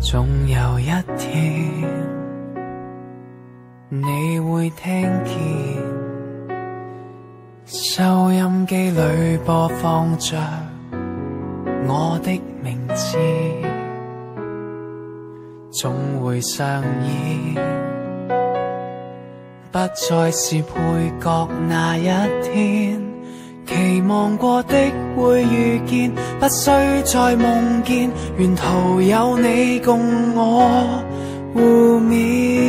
總有一天，你會聽見收音機裏播放着我的名字，總會上演，不再是配角那一天。期望過的會遇見，不需再夢見，沿途有你共我互勉。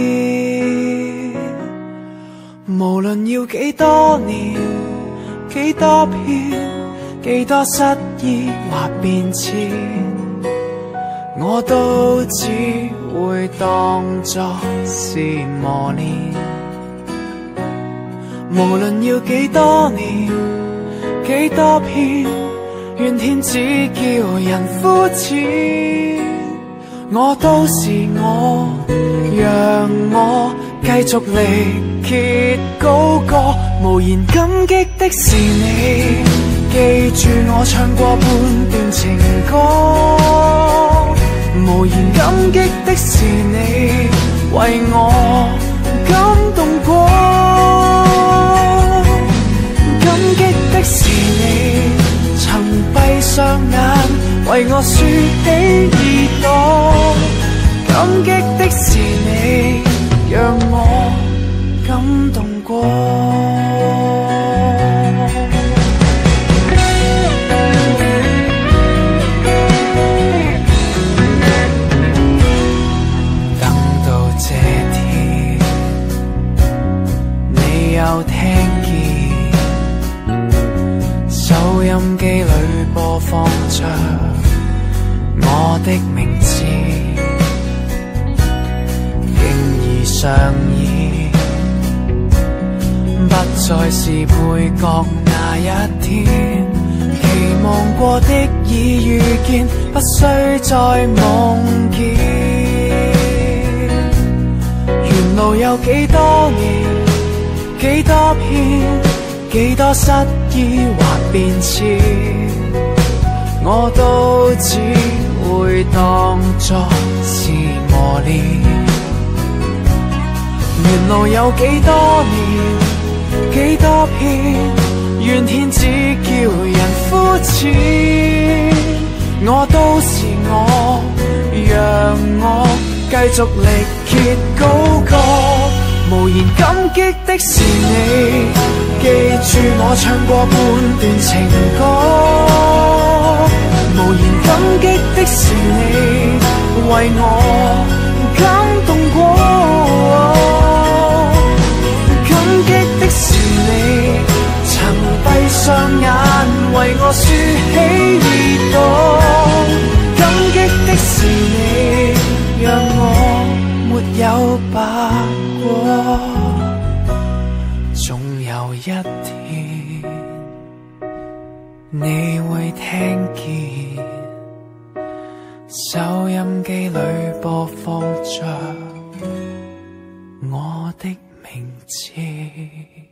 無論要幾多年、幾多遍、幾多失意或變遷，我都只會當作是磨練。無論要幾多年、幾多遍，怨天只叫人膚淺。我都是我，讓我繼續力竭高歌。無言感激的是你，記住我唱過半段情歌。無言感激的是你，為我感動過。感激的是你，曾閉上眼為我豎起耳朵。感激的是你，讓我感動過。等到這天，你又聽收音機裏播放着我的名字，經已上演，不再是配角那一天。期望過的已遇見，不需再夢見。沿路有幾多年、幾多遍、幾多失意或變遷，我都只會當作是磨練。沿路有幾多年、幾多遍，怨天只叫人膚淺。我都是我，讓我繼續力竭高歌。無言感激的是你，記住我唱過半段情歌。無言感激的是你，為我感動過。感激的是你，曾閉上眼為我豎起耳朵。感激的是你，讓我沒有白過。總有一天，你會聽見收音機裏播放着我的名字。